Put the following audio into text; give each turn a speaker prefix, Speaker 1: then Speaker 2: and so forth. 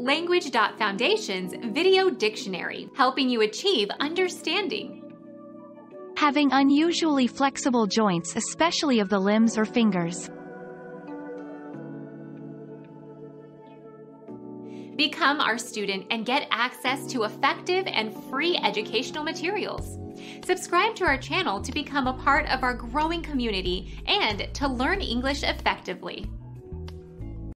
Speaker 1: Language.Foundation's Video Dictionary, helping you achieve understanding.
Speaker 2: Having unusually flexible joints, especially of the limbs or fingers.
Speaker 1: Become our student and get access to effective and free educational materials. Subscribe to our channel to become a part of our growing community and to learn English effectively.